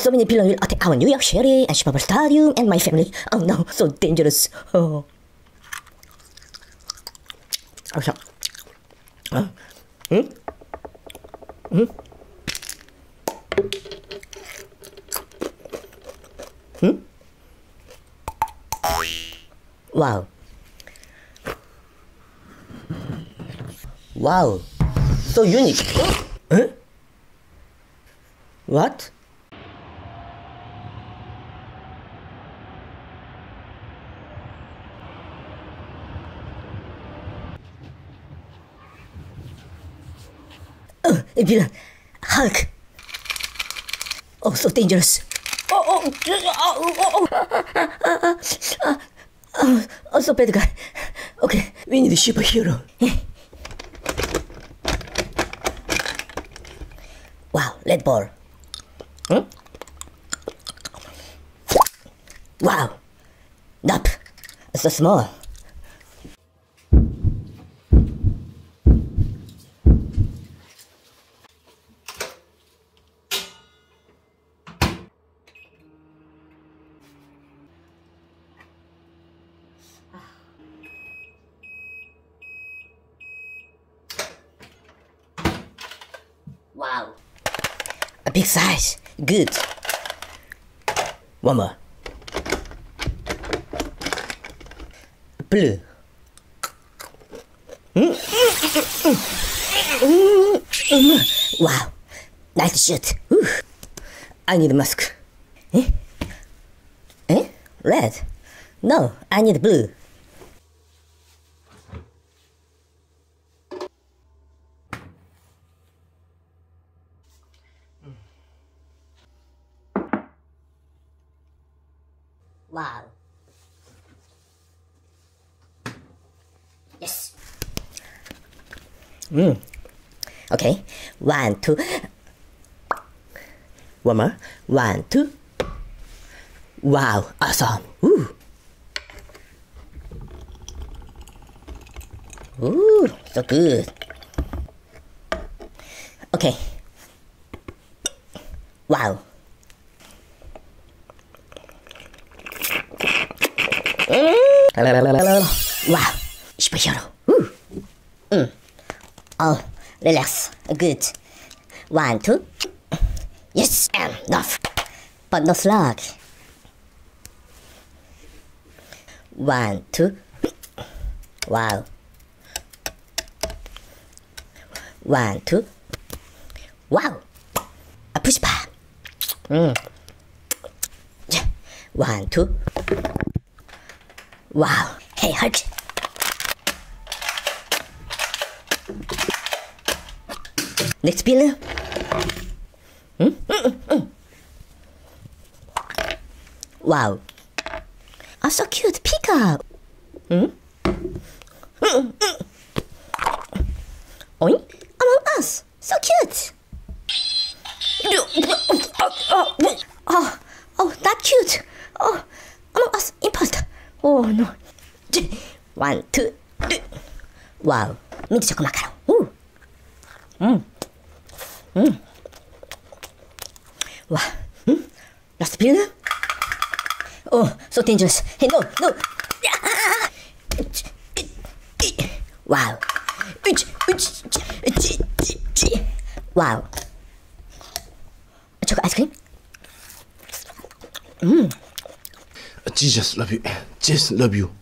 So many people will attack our New York City and Super Stadium and my family. Oh no, so dangerous. Oh. Wow. Wow. So unique. Huh? What? Villain, Hulk. Oh, so dangerous. Oh, so bad guy. Okay, we need a superhero. Wow, red ball. Wow, nope, so small. Wow. A big size. Good. One more. Blue. Wow. Nice shot. I need a mask. Red? No, I need blue. Wow. Yes. Okay. 1, 2. One more. 1, 2. Wow. Awesome. So good. Okay. Wow. Wow, 슈퍼히어로. Oh, relax. Good. 1, 2. Yes, enough. But no slug. 1, 2. Wow. 1, 2. Wow. A push bar. 1, 2. Wow. Hey, Hulk. Next pillar. Wow. Oh, so cute. Pika. Oink. Among Us. So cute. Oh, not cute. Oh, Among Us. Imposter. Oh no. 1, 2, 3. Wow. Mint choco macaron. Wow. Last pillar. Oh, so dangerous. Hey, no. Wow. Wow. Chocolate ice cream. Jesus love you. Just love you.